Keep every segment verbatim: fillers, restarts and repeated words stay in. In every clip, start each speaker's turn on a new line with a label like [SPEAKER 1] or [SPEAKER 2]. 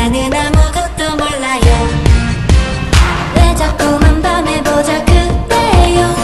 [SPEAKER 1] 나는 아무것도 몰라요. 왜 자꾸만 밤에 보자 그래요.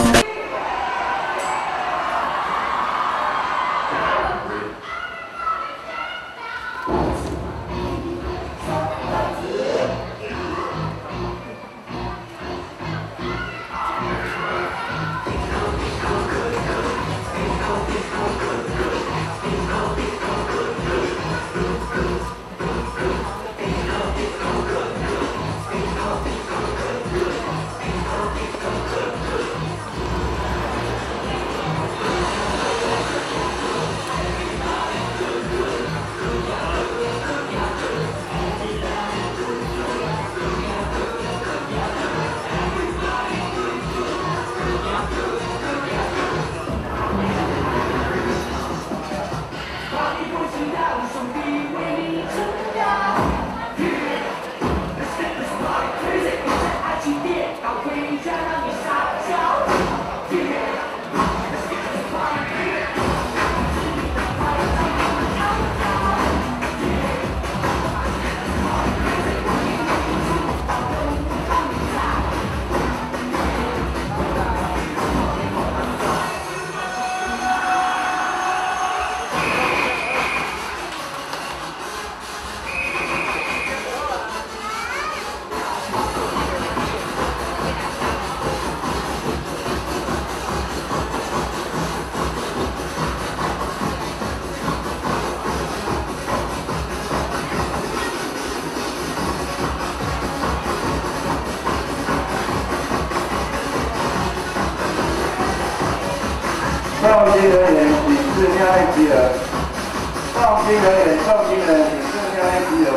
[SPEAKER 2] 重金人员请自下一集合。重金人员，重金人员请自下一集合。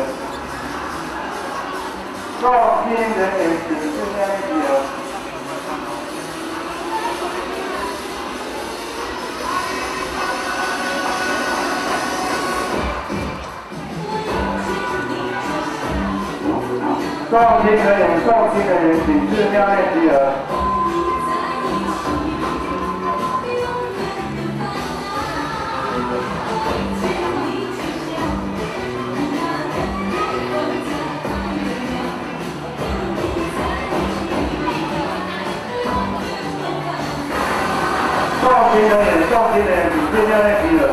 [SPEAKER 2] 重金人员请自下一集合。重金人员，重金人员请自下一集合。 重金人员，重金人员，请自下一集合。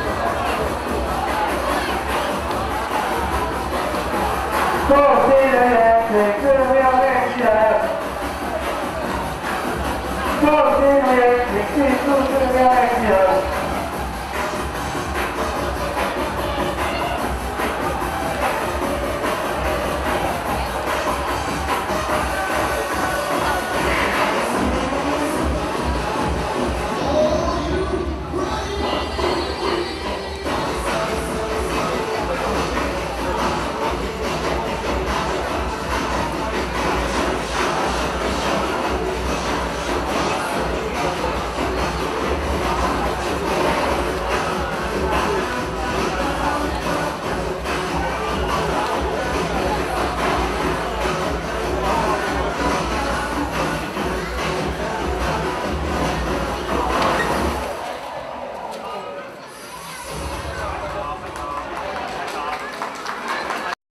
[SPEAKER 2] 重金人员，请自下一集合。重金人员，请记住自下一集合。